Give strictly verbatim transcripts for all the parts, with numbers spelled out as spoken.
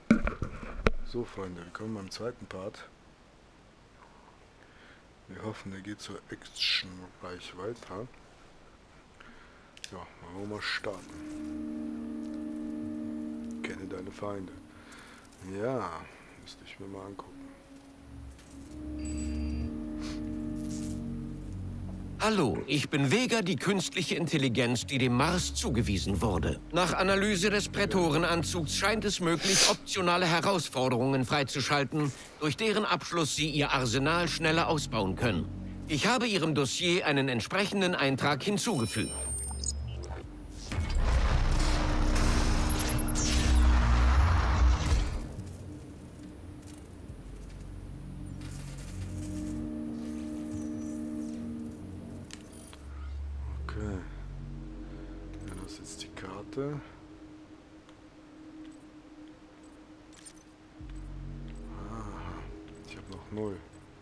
So, Freunde, wir kommen beim zweiten Part. Wir hoffen, der geht so actionreich weiter. Ja, wollen wir mal starten. Kenne deine Feinde. Ja, müsste ich mir mal angucken. Hallo, ich bin Vega, die künstliche Intelligenz, die dem Mars zugewiesen wurde. Nach Analyse des Prätorenanzugs scheint es möglich, optionale Herausforderungen freizuschalten, durch deren Abschluss Sie Ihr Arsenal schneller ausbauen können. Ich habe Ihrem Dossier einen entsprechenden Eintrag hinzugefügt. Aha, ich habe noch null.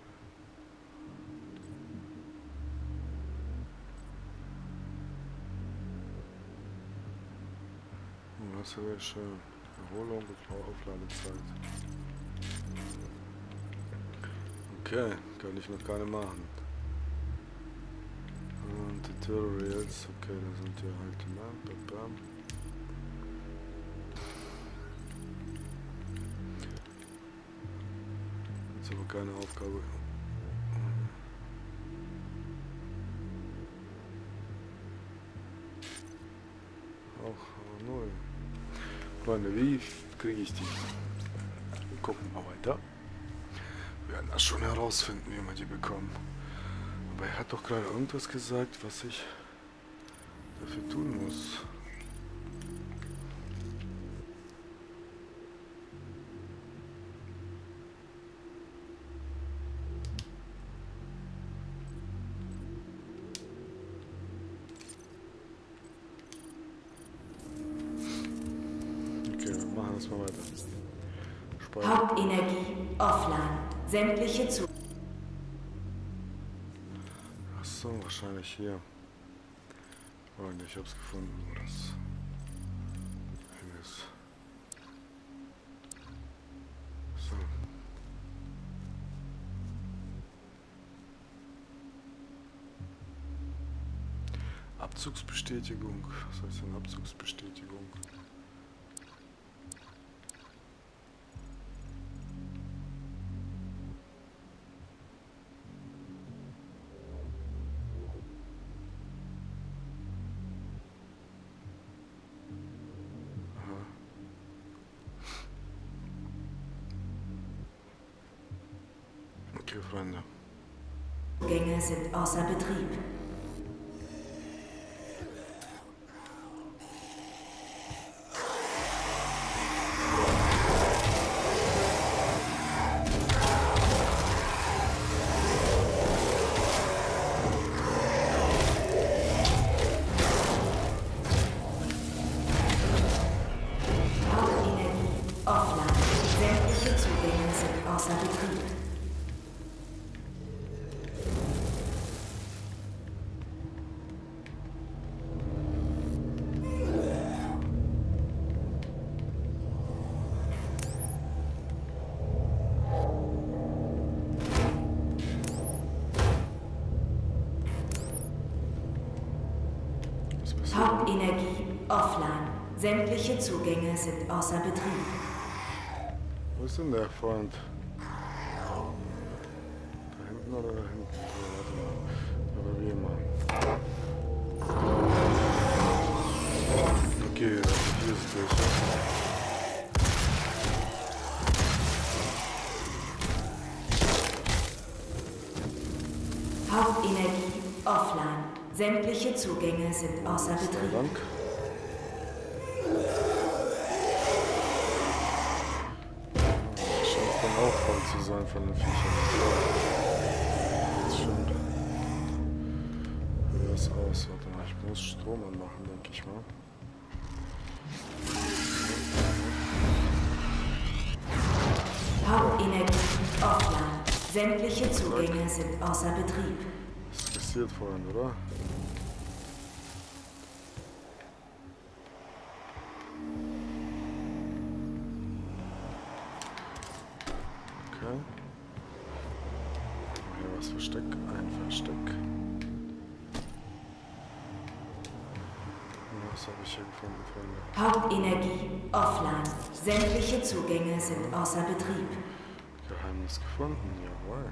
Oh, das wäre schön. Erholung und Aufladezeit. Okay, kann ich noch keine machen. Und Tutorials, okay, da sind ja halt die Namen. Jetzt aber keine Aufgabe. Auch null. Freunde, wie kriege ich die? Wir gucken mal weiter. Wir werden das schon herausfinden, wie wir die bekommen. Aber er hat doch gerade irgendwas gesagt, was ich dafür tun muss. Okay, wir machen das mal weiter. Speichern. Hauptenergie offline. Sämtliche zu. So, wahrscheinlich hier. Freunde, ich hab's gefunden, wo das Ding ist. So. Abzugsbestätigung. Was heißt denn Abzugsbestätigung? Okay, Freunde. Gänge sind außer Betrieb. Hauptenergie offline. Sämtliche Zugänge sind außer Betrieb. Hauptenergie offline. Sämtliche Zugänge sind außer Betrieb. Wo ist denn der Freund? Da hinten oder da hinten? So, warte mal. Aber wie immer. Okay, hier ist durch. Hauptenergie offline. Sämtliche Zugänge sind außer Betrieb. Dank. Scheint dann auch voll zu sein von den Viechern. Jetzt schon. Wie das aus? Warte mal, ich muss Strom anmachen, denke ich mal. Hauptenergie offline. Sämtliche Zugänge sind außer Betrieb. Das ist passiert vorhin, oder? Okay. Hier was Versteck, ein Versteck. Was habe ich hier gefunden, Freunde? Hauptenergie offline. Sämtliche Zugänge sind außer Betrieb. Geheimnis gefunden, jawohl.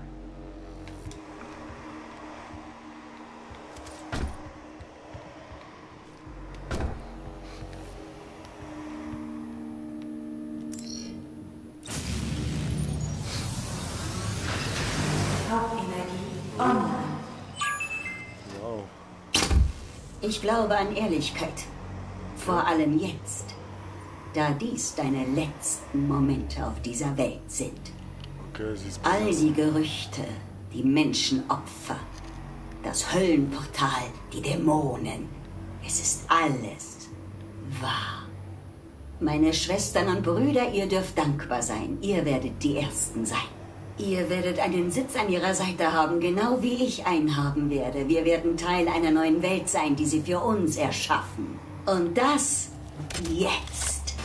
Hauptenergie online. Wow. Ich glaube an Ehrlichkeit. Vor allem jetzt, da dies deine letzten Momente auf dieser Welt sind. Okay, sie ist All besessen. die Gerüchte, die Menschenopfer, das Höllenportal, die Dämonen. Es ist alles wahr. Meine Schwestern und Brüder, ihr dürft dankbar sein. Ihr werdet die Ersten sein. Ihr werdet einen Sitz an ihrer Seite haben, genau wie ich einen haben werde. Wir werden Teil einer neuen Welt sein, die sie für uns erschaffen. Und das jetzt.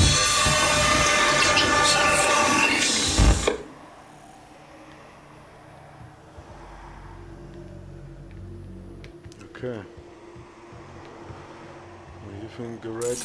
Okay. Briefing gerät.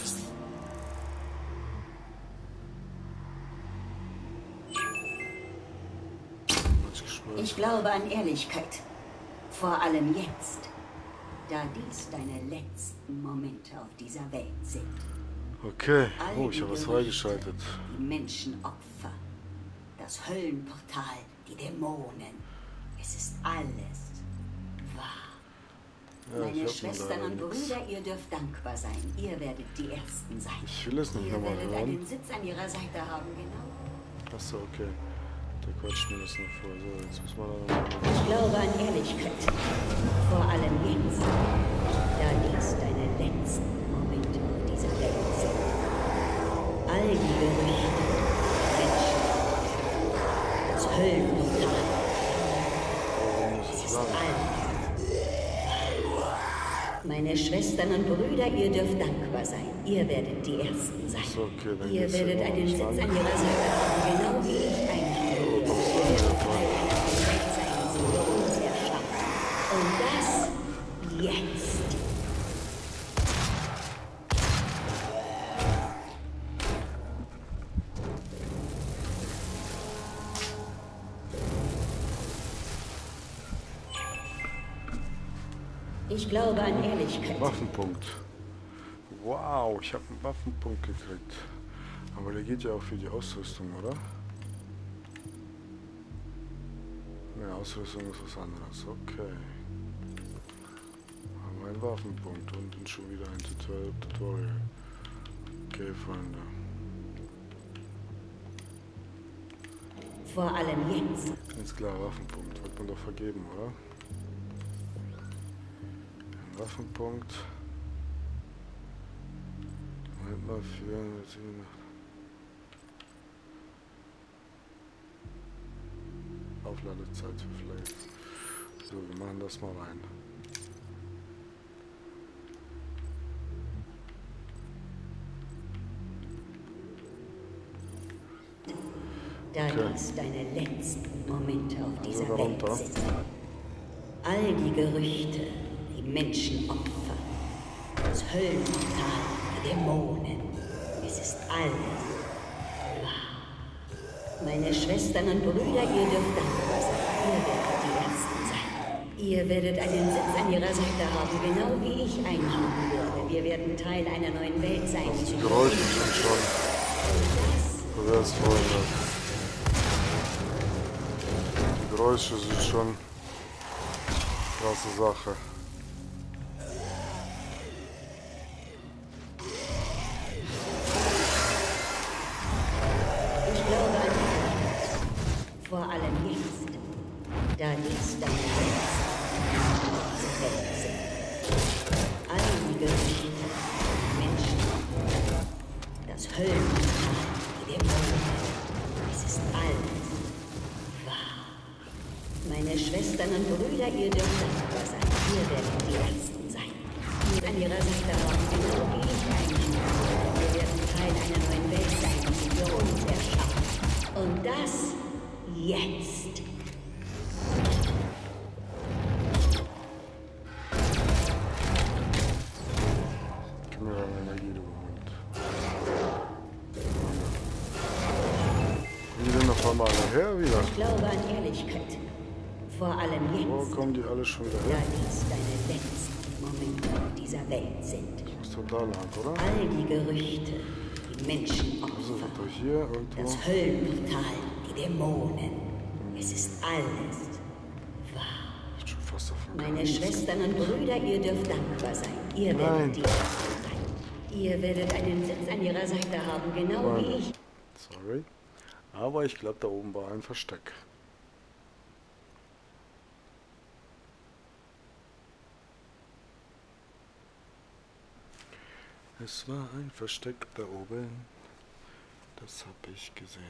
Ich glaube an Ehrlichkeit. Vor allem jetzt, da dies deine letzten Momente auf dieser Welt sind. Okay. All Oh, ich die habe was Gerüchte, freigeschaltet. Die Menschenopfer, das Höllenportal, die Dämonen. Es ist alles wahr. Ja, ich Meine hab Schwestern nur und leider nix. Brüder, ihr dürft dankbar sein. Ihr werdet die Ersten sein. Ich will es nicht Ihr nochmal werdet hören. einen Sitz an ihrer Seite haben, genau. Achso, okay. Der quatscht mir das noch vor. So, jetzt muss man da nochmal. Ich glaube an Ehrlichkeit. Vor allem jetzt, da dies deine letzten Momente auf dieser Welt sind. All die Gerüchte, Menschen, das Höllenportal, Warum es nicht ist lang? alles. Meine Schwestern und Brüder, ihr dürft dankbar sein. Ihr werdet die Ersten sein. So, okay, dann Ihr geht's ja werdet noch einen nicht Sitz lang. an ihrer Seite haben, genau wie ich einen habe. Oh, kommst du Ihr denn werdet jetzt Teil mal? einer Welt sein, die sie für uns erschaffen. Und das jetzt. Ich glaube an Ehrlichkeit. Waffenpunkt. Wow, ich habe einen Waffenpunkt gekriegt. Aber der geht ja auch für die Ausrüstung, oder? Ne, Ausrüstung ist was anderes. Okay. Haben wir einen Waffenpunkt und dann schon wieder ein Tutorial. Tutorial. Okay, Freunde. Vor allem jetzt. Ganz klar, Waffenpunkt. Wird man doch vergeben, oder? Ein Waffenpunkt. Moment mal, für... Aufladezeit für Flames. So, wir machen das mal rein. Da Okay. dies deine letzten Momente auf dieser Also Welt darunter. sind. All die Gerüchte, die Menschenopfer, das Höllenportal, die Dämonen. Es ist alles wahr. Meine Schwestern und Brüder, ihr dürft dankbar sein. Ihr werdet die Ersten sein. Ihr werdet einen Sitz an ihrer Seite haben, genau wie ich einen haben werde. Wir werden Teil einer neuen Welt sein. Die Geräusche sind schon pervers, Freunde. Die Geräusche sind schon krasse Sache. Ich glaube an Ehrlichkeit. Vor allem jetzt, da dies deine letzten Welt sind. All die Gerüchte, Menschen, das Höllenportal, die Dämonen. Es ist alles wahr. Meine Schwestern und Brüder, ihr dürft dankbar sein. Ihr werdet die Ersten sein. Ihr an ihrer Seite haben, genau wie ich einen habe. Wir werden Teil einer neuen Welt sein, die sie für uns erschaffen. Und das kommen alle her wieder? Ich glaube an Ehrlichkeit. Vor allem Wo jetzt, kommen die alle schon wieder da her? dies deine letzten Momente auf dieser Welt sind. Muss doch da lang, oder? All die Gerüchte, die Also, Menschenopfer, doch hier irgendwo. das Höllenportal, die Dämonen. Es ist alles wahr. Ich schon fast davon Meine geredet. Schwestern und Brüder, ihr dürft dankbar sein. Ihr Nein. werdet die Ersten sein. Ihr werdet einen Sitz an ihrer Seite haben, genau Nein. wie ich. Sorry. Aber ich glaube, da oben war ein Versteck. Es war ein Versteck da oben. Das habe ich gesehen.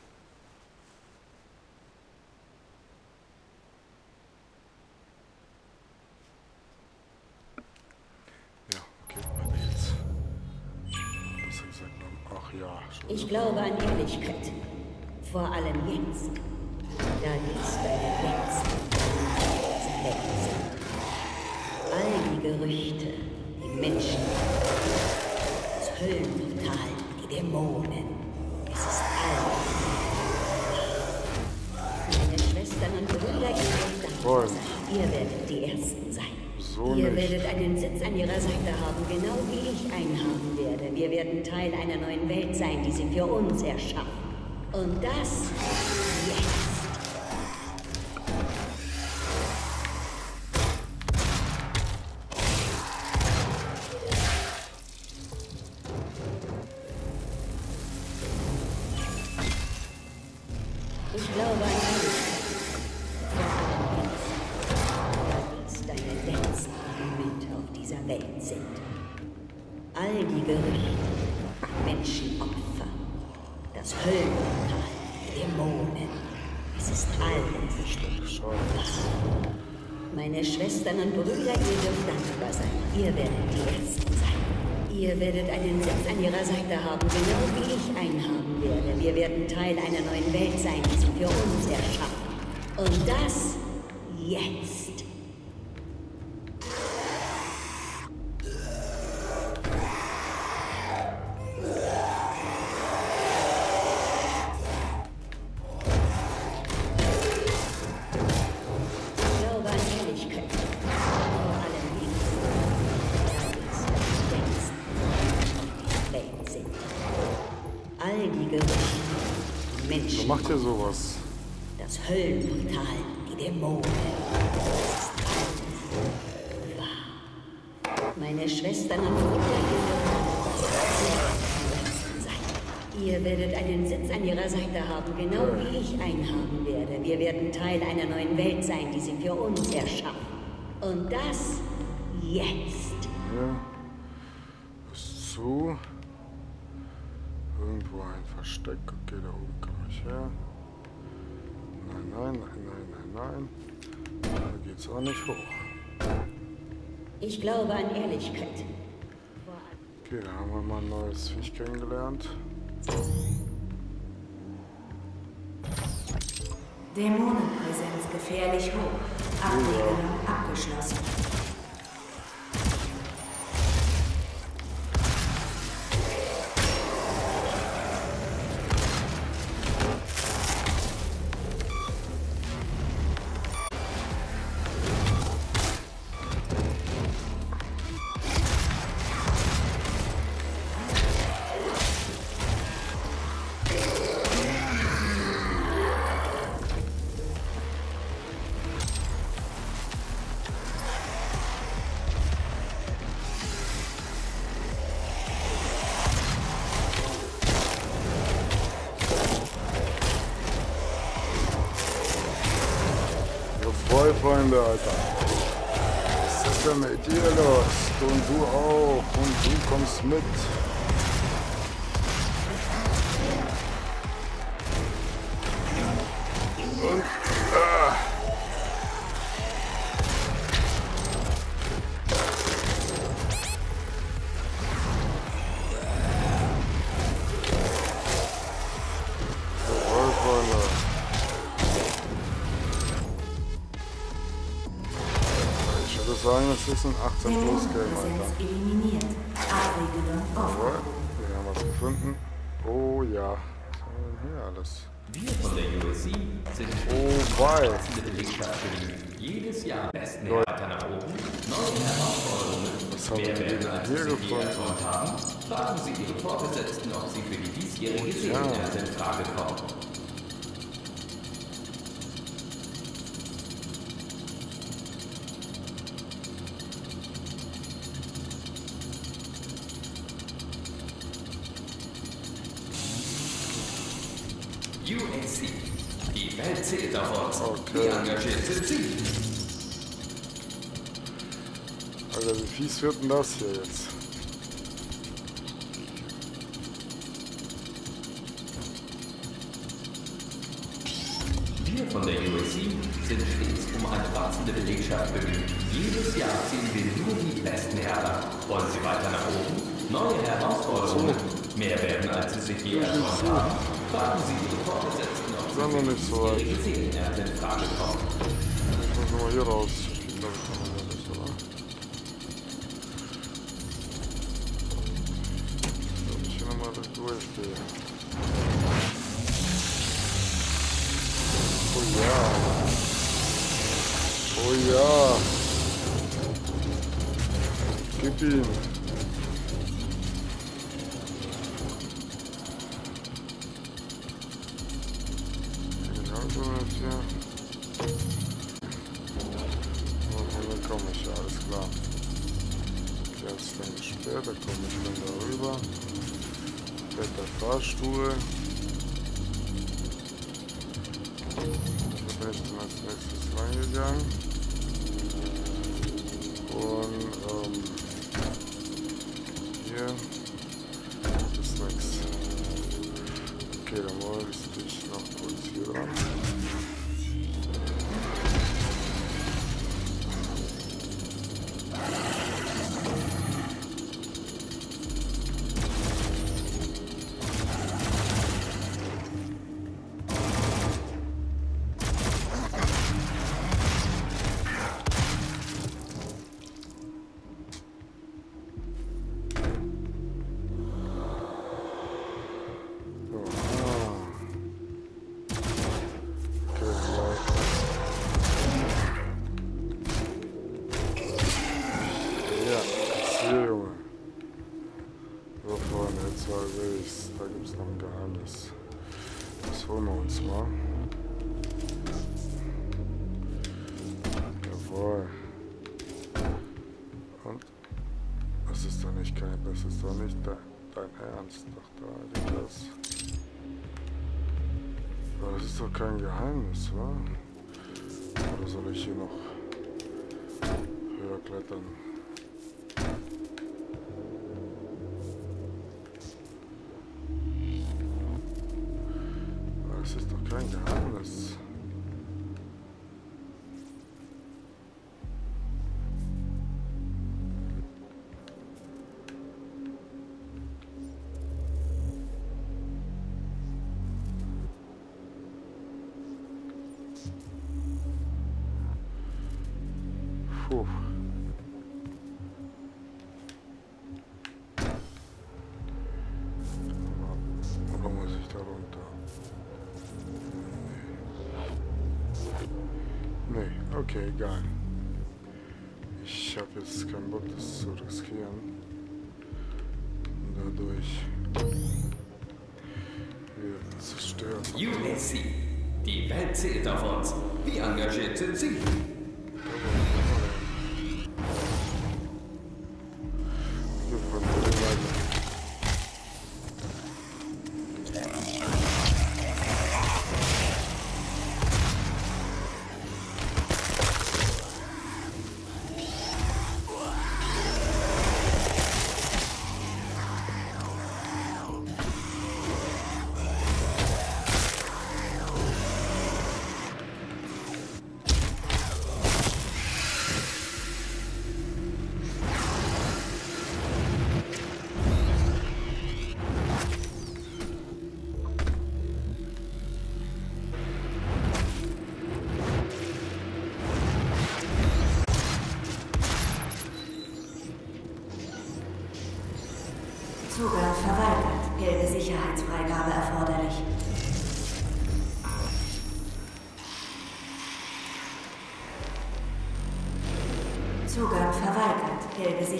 Ja, okay, weiter geht's. Besser gesagt, ach ja, schon. Ich glaube an Ehrlichkeit. Vor allem jetzt, da dies deine letzten Welt sind. All die Gerüchte, die Menschen, das Höllenportal, die Dämonen. Es ist alles. Meine Schwestern und Brüder, ihr werdet dankbar Freund. sein. Ihr werdet die Ersten sein. So Ihr nicht. werdet einen Sitz an ihrer Seite haben, genau wie ich einen haben werde. Wir werden Teil einer neuen Welt sein, die sie für uns erschaffen. Und das jetzt. Ich glaube an Ehrlichkeit. Da dies deine letzten Momente auf dieser Welt sind. All die Gerüchte, Menschenopfer, das Höllenportal, die Dämonen. Es ist alles. Schade. Meine Schwestern und Brüder, ihr dürft dankbar sein. Ihr werdet die Ersten sein. Ihr werdet einen Sitz an ihrer Seite haben, genau wie ich einen haben werde. Wir werden Teil einer neuen Welt sein, die sie für uns erschaffen. Und das jetzt. Ich glaube an Ehrlichkeit. Vor allem jetzt, da dies deine letzten auf dieser Welt sind. All die Gerüchte, die So Menschen, macht ihr sowas. das Höllenportal, die Dämonen. Es ist alles wahr. Meine Schwestern und Brüder, ihr dürft die Ersten sein. Ihr werdet einen Sitz an ihrer Seite haben, genau wie ich einen haben werde. Wir werden Teil einer neuen Welt sein, die sie für uns erschaffen. Und das jetzt. Hier ist zu. Irgendwo ein Versteck. Okay, da oben komme ich her. Nein, nein, nein, nein, nein, nein. Da geht's auch nicht hoch. Ich glaube an Ehrlichkeit. Okay, da haben wir mal ein neues Viech kennengelernt. Dämonenpräsenz gefährlich hoch. Abregelung abgeschlossen. Jawohl, Freunde, Alter. Was ist denn mit dir los? Und du auch. Und du kommst mit. Und, ah. Jawohl, Freunde. Ich würde sagen, das ist ein achtzehn plus Game, Alter. Dämonenpräsenz eliminiert. Abregelung offen. Jawohl, wir haben was gefunden. Oh ja. denn hier alles? Wir von der U S C sind Oh, wei. Belegschaft für jedes Jahr besten weiter nach oben, neue Herausforderungen. Was haben wir Mehr denn werden, als hier Sie je gefunden? erträumt haben. Fragen Sie Ihre Vorgesetzten, ob Sie für die diesjährige Serienernte in Frage kommen. U S C. Die Welt zählt auf uns. Okay. Wie engagiert sind Sie? Alter, wie fies wird denn das hier jetzt? Wir von der U S C sind stets um eine wachsende Belegschaft bemüht. Jedes Jahr ziehen wir nur die besten heran. Wollen Sie weiter nach oben? Neue Herausforderungen. Mehr werden, als Sie sich je erträumt haben. Fragen Sie Ihre Vorgesetzten, ob Sagen wir nicht so weit. Sie für Ihre Serienernte in Frage kommen. Ich muss nochmal hier raus. Ich glaube, ich kann mal das, oder? Ich glaube, ich hier nochmal durchgehe. Oh ja. Oh ja. Gib ihn. Genau, jetzt hier. Und dann komme ich, ja, alles klar. Okay, jetzt ist dann gesperrt, da komme ich dann darüber. Fährt der Fahrstuhl. Da bin ich dann als nächstes reingegangen. Und, ähm, hier ist nichts. Okay, dann wollte ich dich noch kurz hier dran. Da gibt es noch ein Geheimnis. Das holen wir uns mal. Jawohl. Und? Das ist doch nicht kein, das ist doch nicht de, dein Ernst. Doch da liegt das. Aber das ist doch kein Geheimnis, wa? Oder soll ich hier noch höher klettern? Das ist doch kein Geheimnis. Puh. Oder muss ich da runter? Nee, okay, egal. Ich habe jetzt keinen Bock, das zu riskieren. Und dadurch wir zerstören. U S C. Die Welt zählt auf uns. Wie engagiert sind Sie?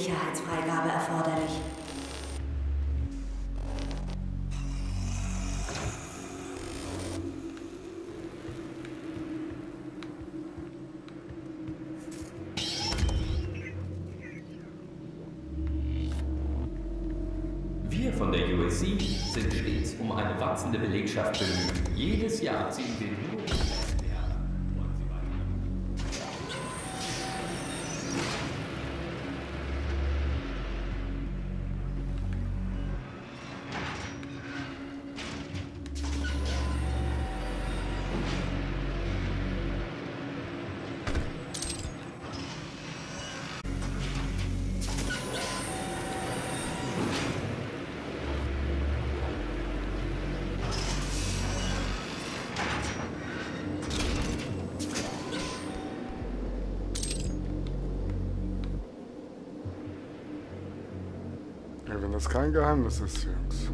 Sicherheitsfreigabe erforderlich. Wir von der U S C sind stets um eine wachsende Belegschaft bemüht. Jedes Jahr ziehen wir nur die besten heran. Wollen Sie weiter? Ja, wenn das kein Geheimnis ist, Jungs.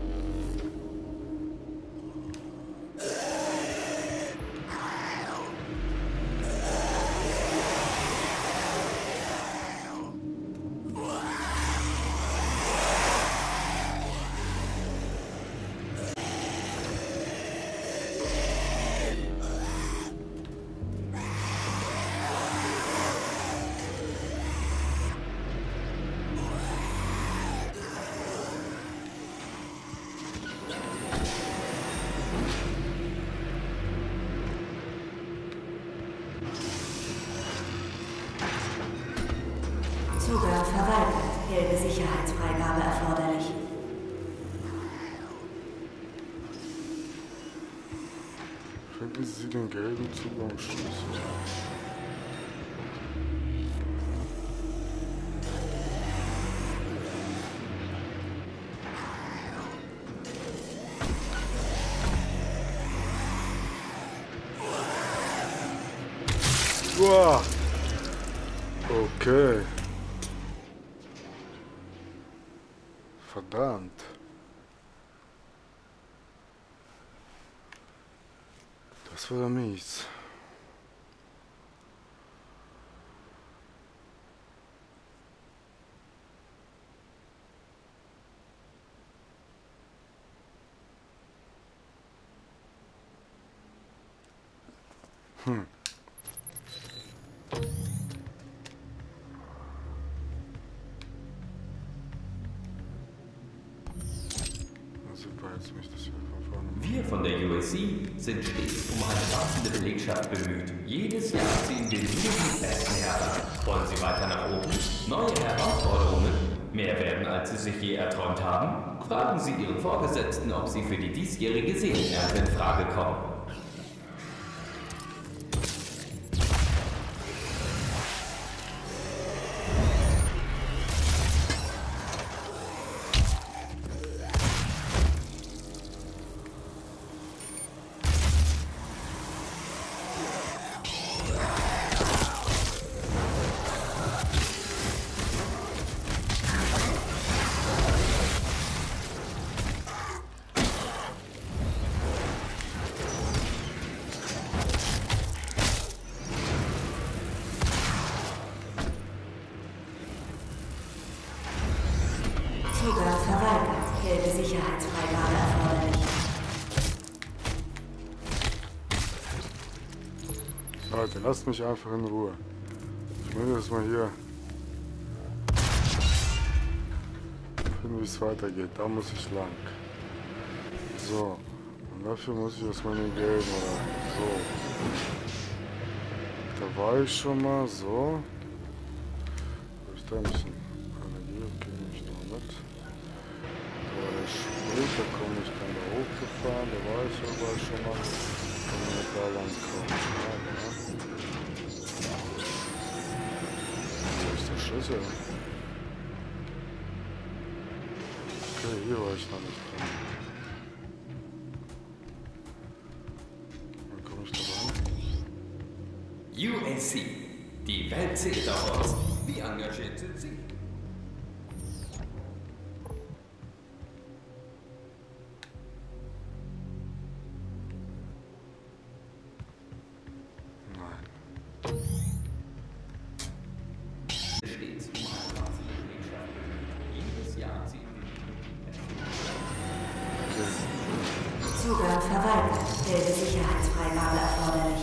Zugang verweigert. Gelbe Sicherheitsfreigabe erforderlich. Finden Sie den gelben Zugangsschlüssel. Uah. Okay. Verdammt. Das war ja mies. Hm. Wir von der U S C sind stets um eine wachsende Belegschaft bemüht. Jedes Jahr ziehen wir nur die besten heran. Wollen Sie weiter nach oben? Neue Herausforderungen? Mehr werden, als Sie sich je erträumt haben? Fragen Sie Ihren Vorgesetzten, ob Sie für die diesjährige Seelenernte in Frage kommen. Zugang verweigert. Gelbe Sicherheitsfreigabe erforderlich. Leute, lasst mich einfach in Ruhe. Ich will jetzt mal hier finden, wie es weitergeht. Da muss ich lang. So. Und dafür muss ich erstmal den gelben rein. So. Da war ich schon mal. So. Habe ich da ein bisschen Energie? Okay, nehme ich noch mit. Da war der Sprint, da komme ich dann da hochgefahren. Da war ich aber schon mal. Kann man nicht da lang kommen. Ja, ja. Wo ist der Schlüssel? Okay, hier war ich noch nicht dran. Dann komme ich da rein. U S C. Die Welt zählt auf uns. Wie engagiert sind Sie? Nein. Stets um eine wachsende Zugang verweigert. Gelbe Sicherheitsfreigabe erforderlich.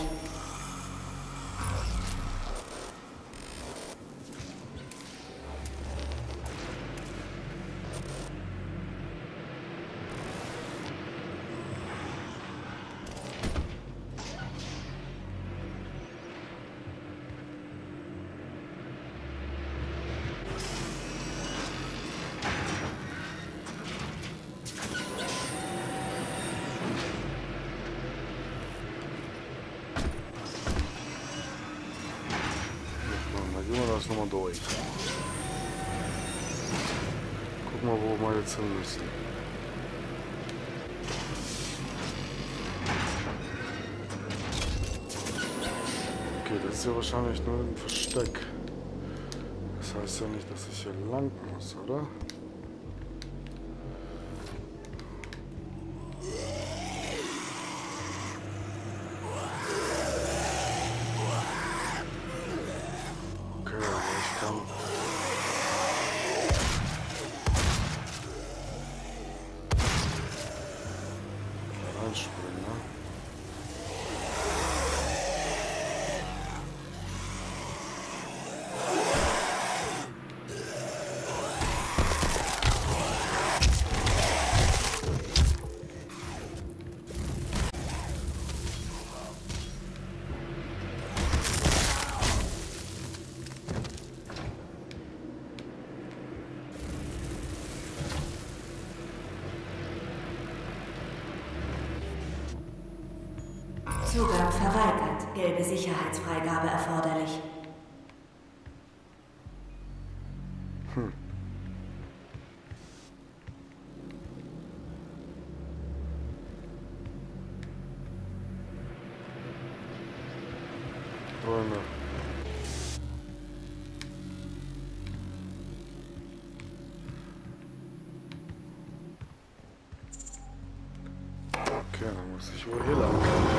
Gehen wir das nochmal durch. Guck mal, wo wir jetzt hin müssen. Okay, das ist ja wahrscheinlich nur ein Versteck. Das heißt ja nicht, dass ich hier lang muss, oder? Zugang verweigert. Gelbe Sicherheitsfreigabe erforderlich. Hm. Freunde. Okay, dann muss ich wohl hier lang.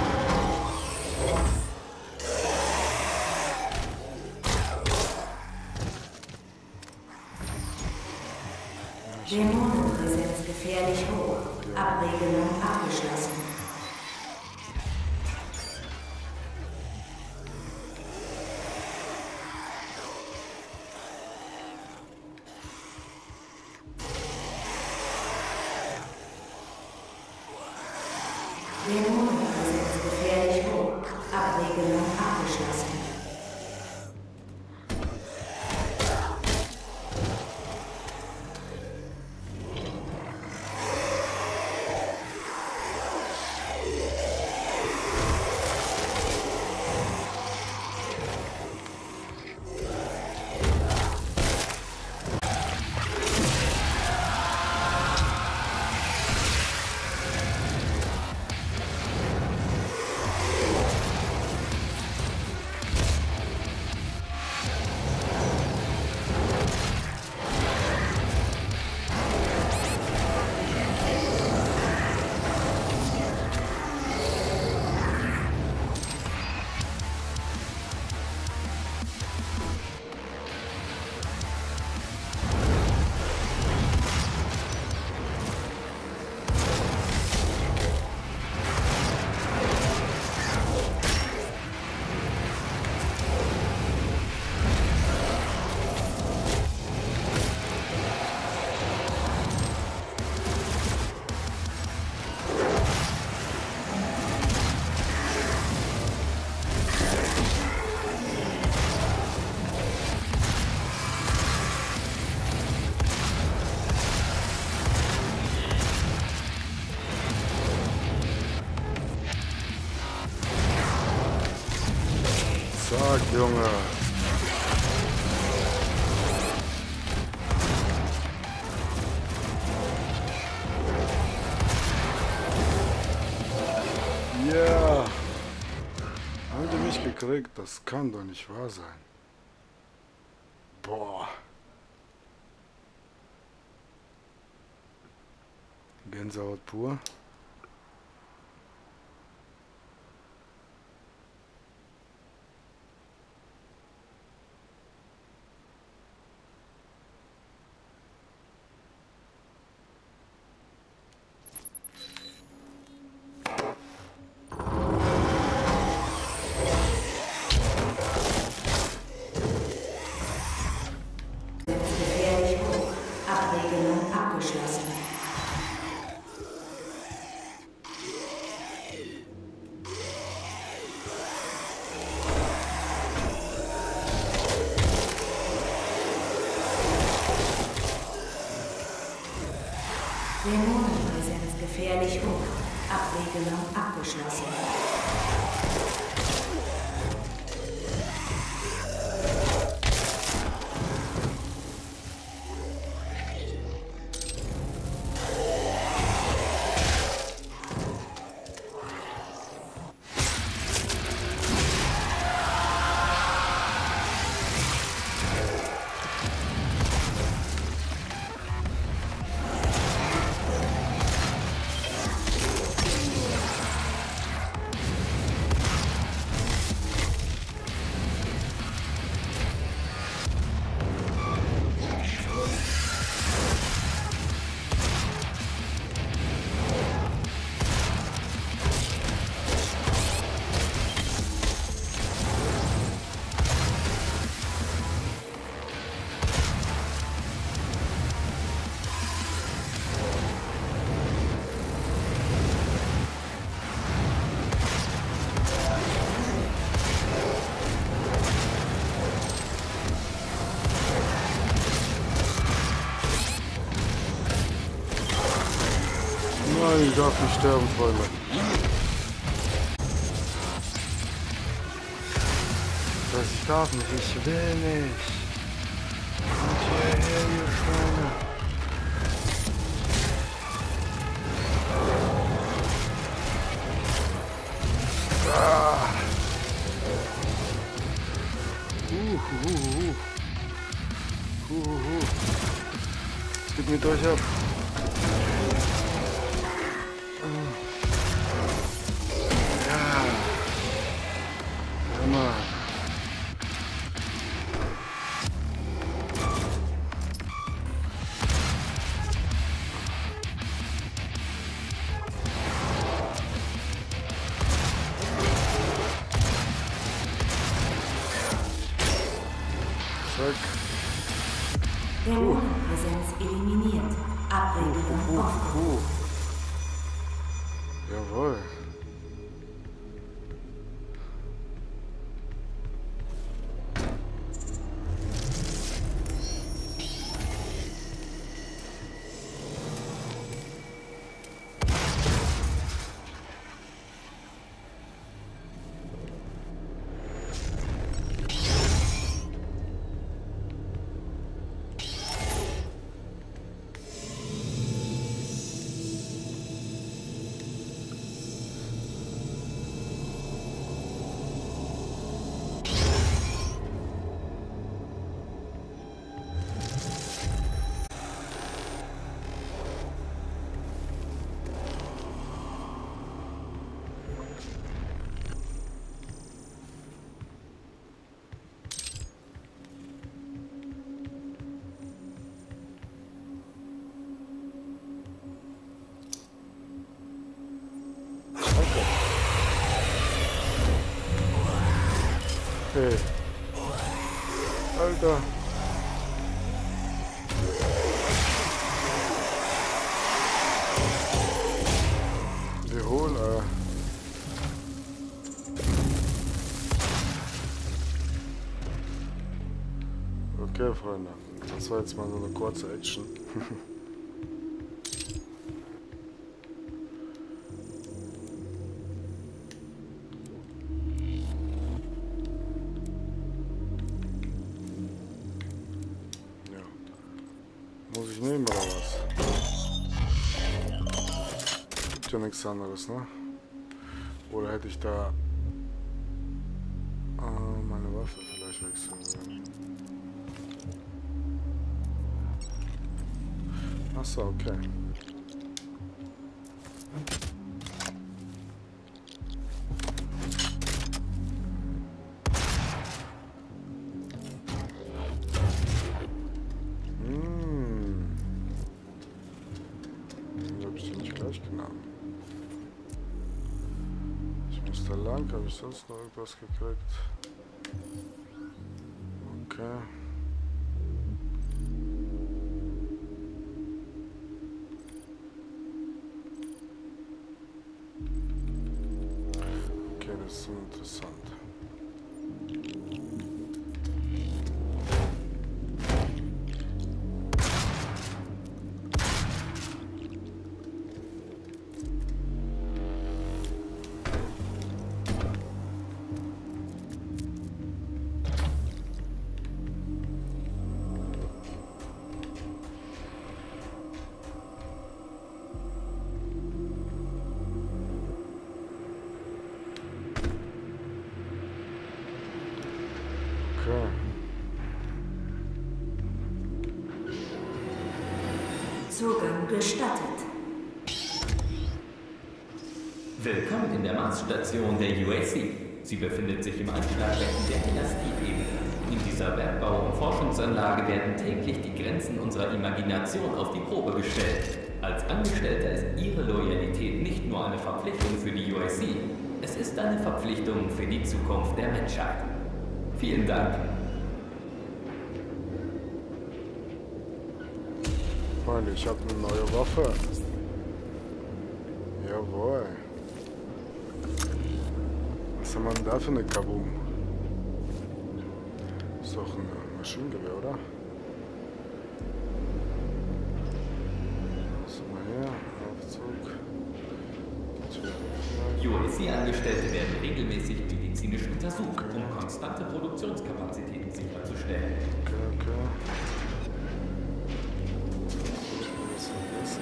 Dämonenpräsenz gefährlich hoch. Abregelung abgeschlossen. Dämonenpräsenz gefährlich hoch. Abregelung abgeschlossen. Zack, Junge. Ja. Yeah. Haben die mich gekriegt? Das kann doch nicht wahr sein. Boah. Gänsehaut pur. Stell dich um. Abwegelung abgeschlossen. Nein, ich darf nicht sterben, Freunde. Das ich darf nicht, ich will nicht. Und hierher, ihr Schweine. Ah. Uh, uh, uh. Uh, uh, uh. Es geht mit euch ab. Dämonenpräsenz eliminiert. Abwegelung aufgehoben. Jawohl. Okay. Alter. Wir holen, äh. Okay, Freunde. Das war jetzt mal so eine kurze Action. Muss ich nehmen oder was? Gibt ja nichts anderes, ne? Oder hätte ich da äh, meine Waffe vielleicht wechseln sollen? Achso, okay. Habe ich sonst noch irgendwas gekriegt? Okay. Okay, das ist so interessant. Okay. Zugang gestattet. Willkommen in der Marsstation der U A C. Sie befindet sich im Anschlagbecken der Elastiebene. In dieser Bergbau- und Forschungsanlage werden täglich die Grenzen unserer Imagination auf die Probe gestellt. Als Angestellter ist Ihre Loyalität nicht nur eine Verpflichtung für die U A C, es ist eine Verpflichtung für die Zukunft der Menschheit. Vielen Dank. Freunde, ich habe eine neue Waffe. Jawohl. Was haben wir denn da für eine Kabum? Ist doch ein Maschinengewehr, oder? Was haben wir hier? Aufzug. U A C-Angestellte werden regelmäßig medizinisch untersucht, um konstante Produktionskapazitäten sicherzustellen. Okay, okay. Was vergessen?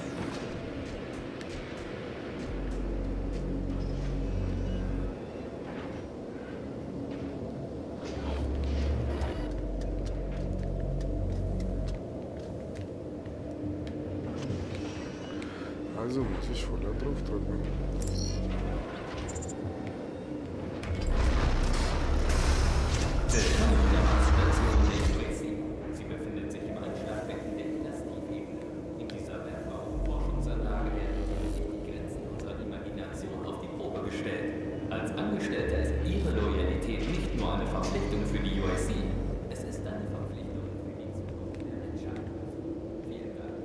Also muss ich voll da drauf drücken. Willkommen in der Marsstation der U A C. Sie befindet sich im Anschlagbecken der Elastiebene. In dieser Bergbau- und Forschungsanlage werden die Grenzen unserer Imagination auf die Probe gestellt. Als Angestellter ist Ihre Loyalität nicht nur eine Verpflichtung für die U A C, es ist eine Verpflichtung für die Zukunft der Menschheit. Vielen Dank.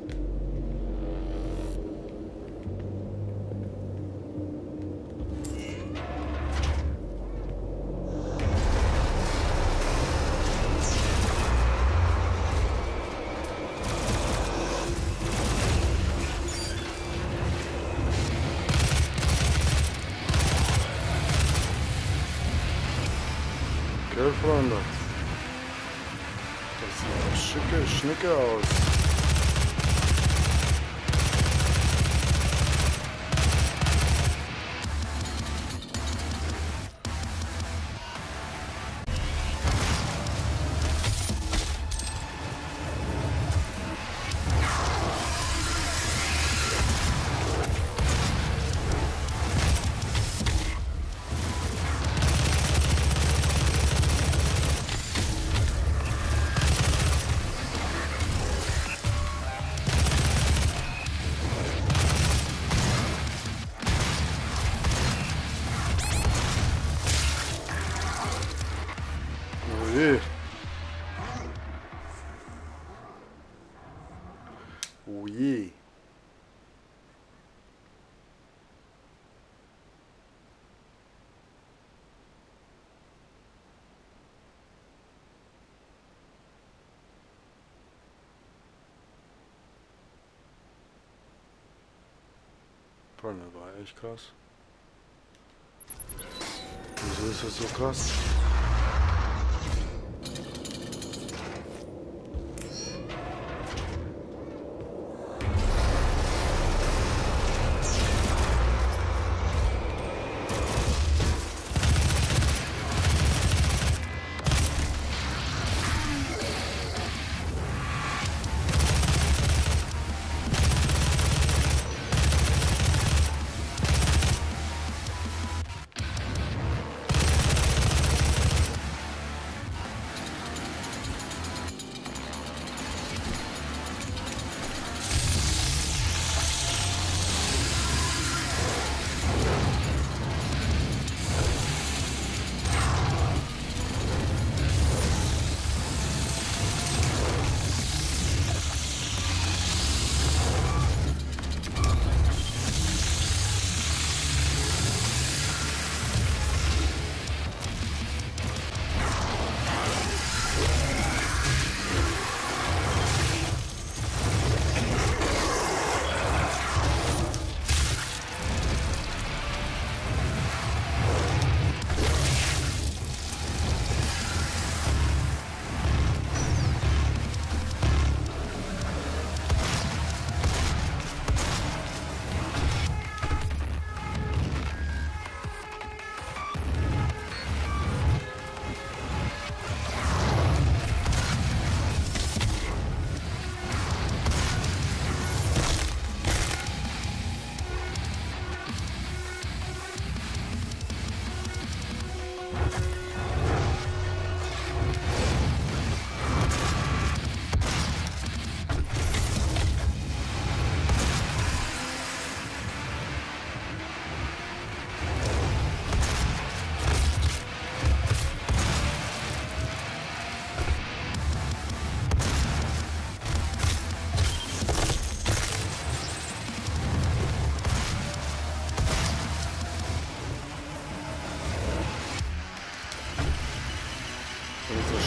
Okay, Freunde. Das sieht auch schicke Schnicke aus. Oh je. Oh je. Freunde, war echt krass. Wieso ist das so krass?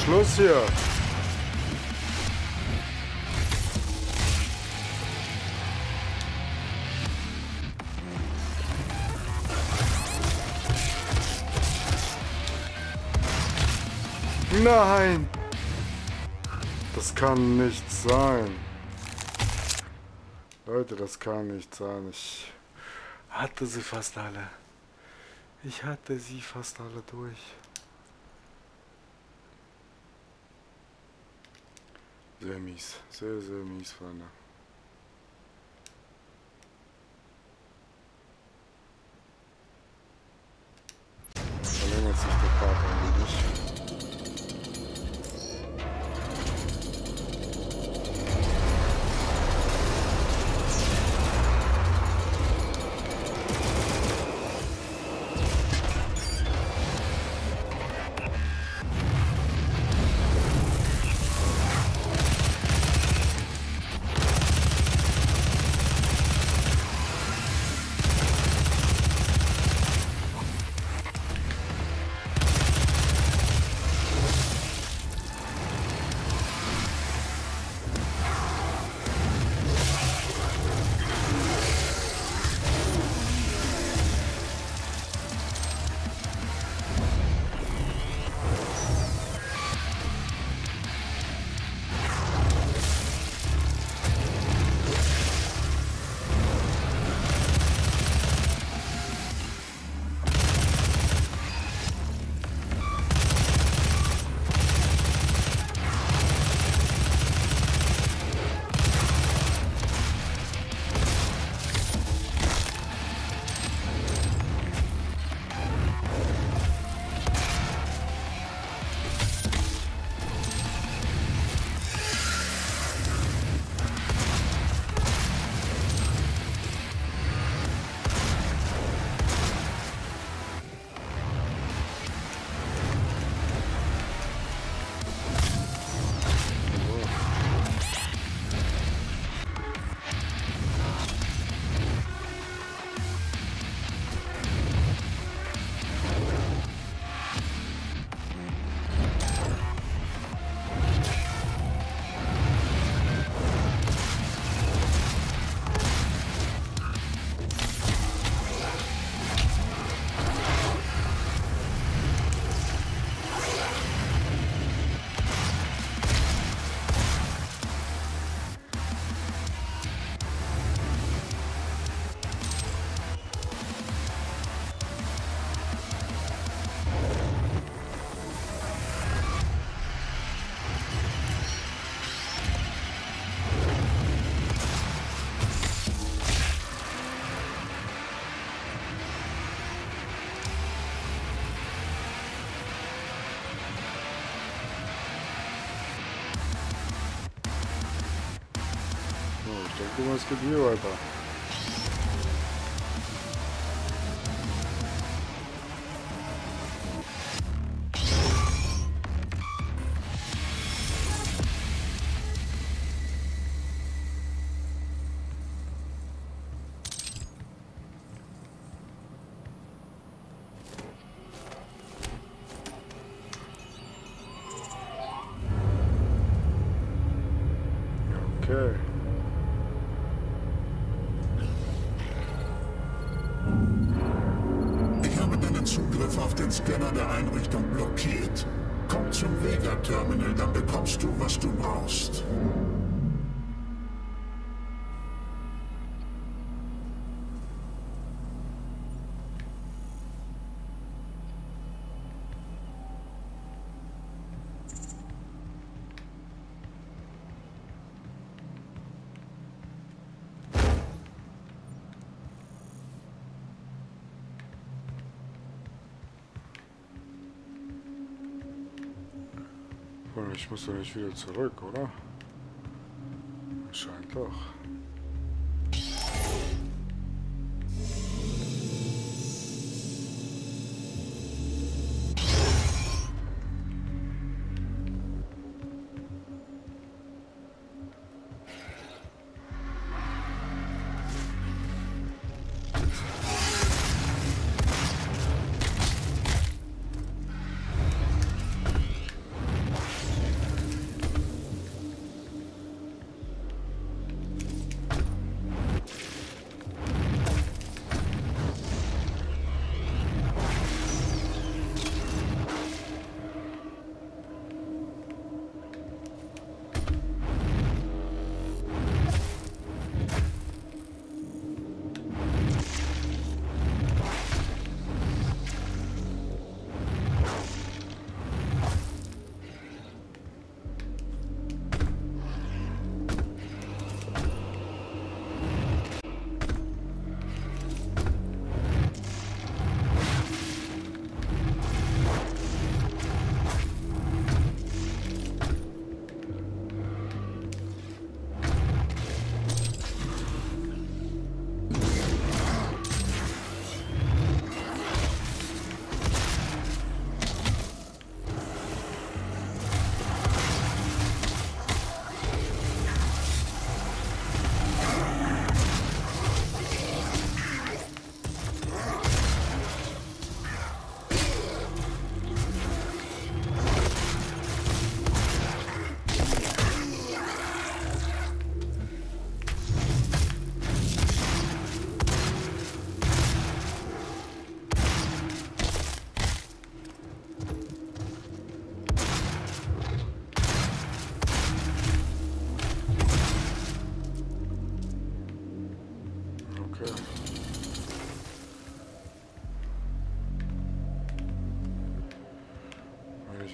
Schluss hier. Nein! Das kann nicht sein. Leute, das kann nicht sein. Ich hatte sie fast alle. Ich hatte sie fast alle durch. Sehr mies. Sehr, sehr mies, Freunde. Verlängert sich der Part eigentlich. Ich denke mal, es geht hier weiter. Okay. Ich habe deinen Zugriff auf den Scanner der Einrichtung blockiert. Komm zum Vega-Terminal, dann bekommst du, was du brauchst. Ich muss doch nicht wieder zurück, oder? Scheint doch.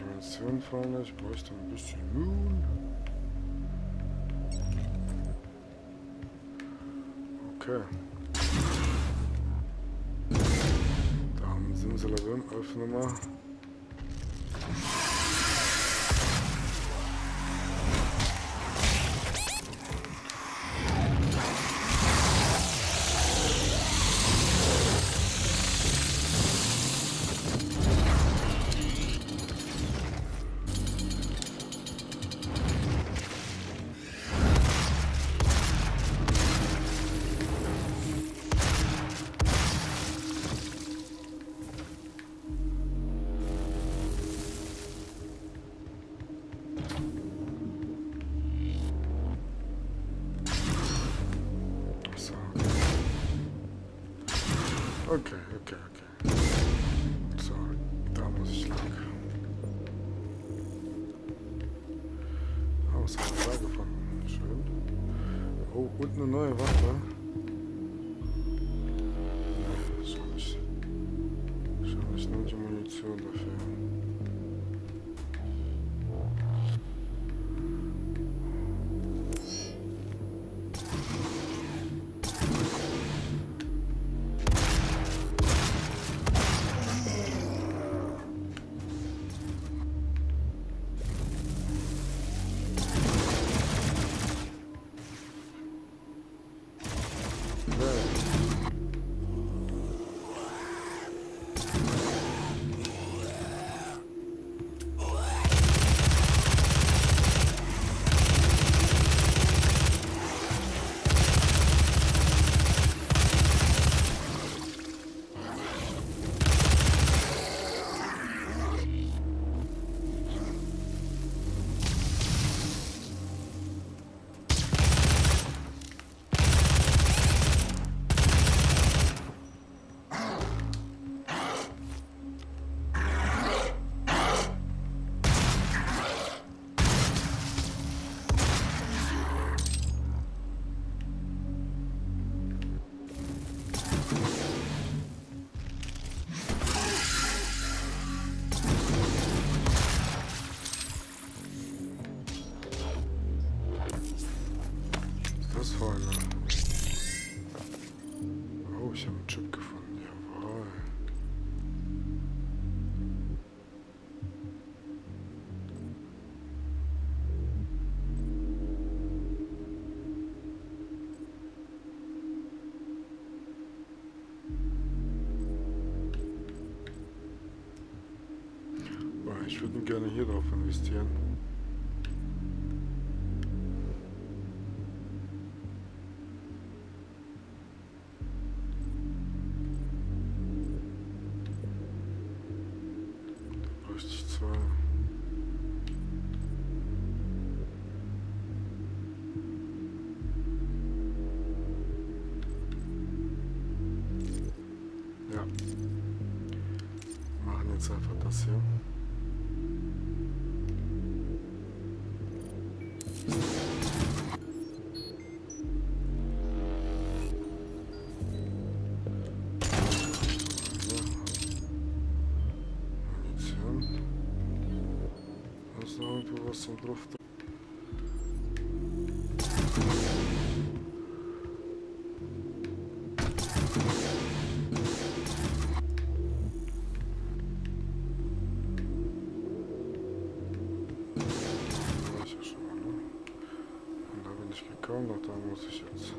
Dimension fahren, ich bräuchte ein bisschen Moon. Okay. Da haben wir Simsalabim, öffne mal. Okay, okay, okay. So, da muss ich lang. Oh, was haben wir da gefunden? Schön. Oh, und eine neue Waffe. Nee, schon nicht. Schon nicht nur die Munition dafür. Das war eine. Oh, ich habe einen Chip gefunden. Jawohl. Boah, ich würde gerne hier drauf investieren. Ja. Machen jetzt einfach das hier. Munition. Da ist noch irgendwo was zum Drauf. Noch da muss ich jetzt.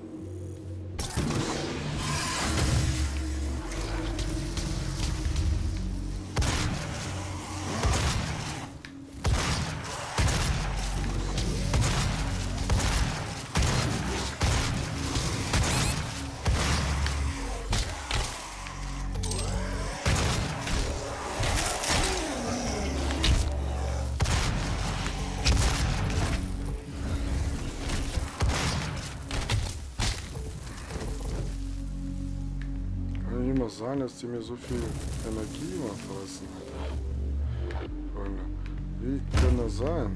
Kann sein, dass die mir so viel Energie immer fressen. Freunde, wie kann das sein?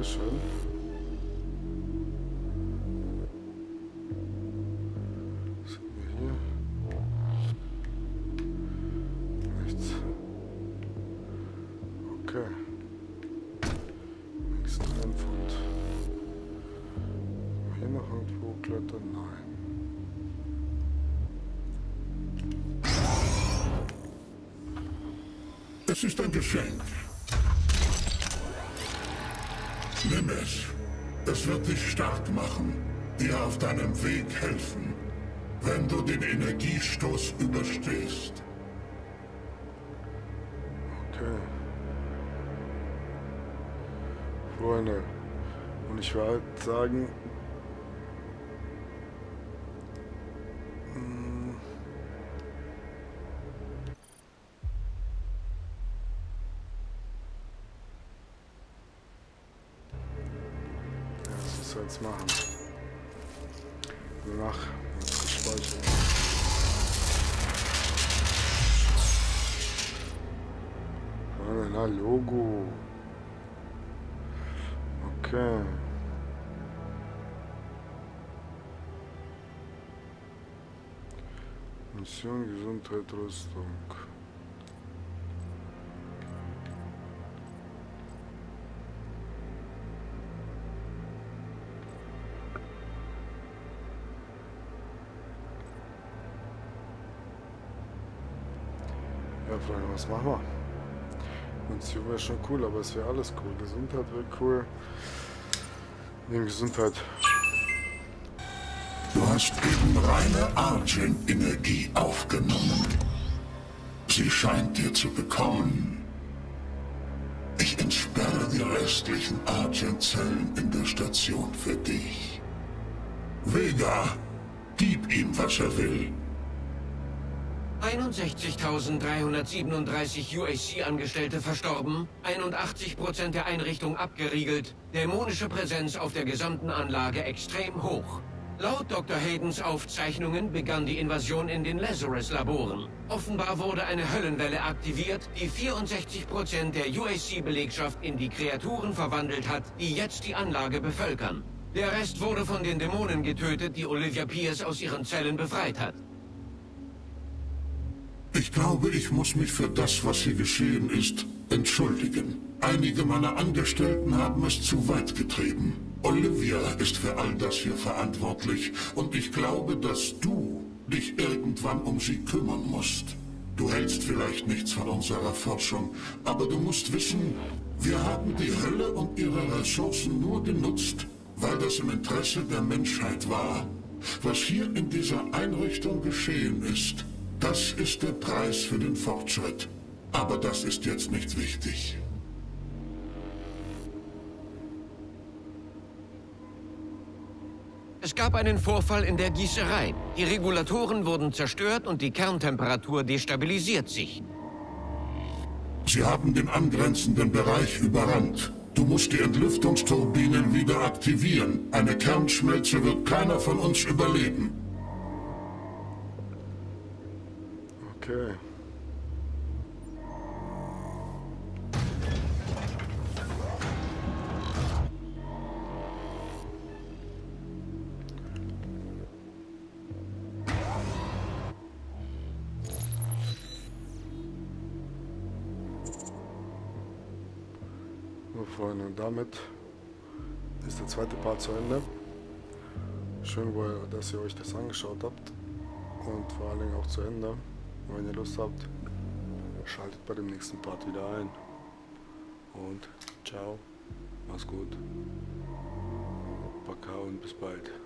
schön. Was haben wir hier? Nichts. Okay. Nächsten Rennfund. Hier noch irgendwo klettern? Nein. Es ist ein Geschenk. Nimm es. Es wird dich stark machen, dir auf deinem Weg helfen, wenn du den Energiestoß überstehst. Okay. Freunde. Und ich würde halt sagen, jetzt machen. Danach wird es gespeichert. Na, Logo. Okay. Mission, Gesundheit, Rüstung. Ja, Freunde, was machen wir? Munition wäre schon cool, aber es wäre alles cool. Gesundheit wäre cool. Wegen Gesundheit. Du hast eben reine Argent-Energie aufgenommen. Sie scheint dir zu bekommen. Ich entsperre die restlichen Argent-Zellen in der Station für dich. Vega, gib ihm, was er will. einundsechzigtausenddreihundertsiebenunddreißig U A C-Angestellte verstorben, einundachtzig Prozent der Einrichtung abgeriegelt, dämonische Präsenz auf der gesamten Anlage extrem hoch. Laut Doktor Haydens Aufzeichnungen begann die Invasion in den Lazarus-Laboren. Offenbar wurde eine Höllenwelle aktiviert, die vierundsechzig Prozent der U A C-Belegschaft in die Kreaturen verwandelt hat, die jetzt die Anlage bevölkern. Der Rest wurde von den Dämonen getötet, die Olivia Pierce aus ihren Zellen befreit hat. Ich glaube, ich muss mich für das, was hier geschehen ist, entschuldigen. Einige meiner Angestellten haben es zu weit getrieben. Olivia ist für all das hier verantwortlich und ich glaube, dass du dich irgendwann um sie kümmern musst. Du hältst vielleicht nichts von unserer Forschung, aber du musst wissen, wir haben die Hölle und ihre Ressourcen nur genutzt, weil das im Interesse der Menschheit war. Was hier in dieser Einrichtung geschehen ist, das ist der Preis für den Fortschritt. Aber das ist jetzt nicht wichtig. Es gab einen Vorfall in der Gießerei. Die Regulatoren wurden zerstört und die Kerntemperatur destabilisiert sich. Sie haben den angrenzenden Bereich überrannt. Du musst die Entlüftungsturbinen wieder aktivieren. Eine Kernschmelze wird keiner von uns überleben. Okay. So, Freunde, und damit ist der zweite Part zu Ende. Schön, dass ihr euch das angeschaut habt und vor allen Dingen auch zu Ende. Und wenn ihr Lust habt, schaltet bei dem nächsten Part wieder ein. Und ciao, mach's gut, Baka und bis bald.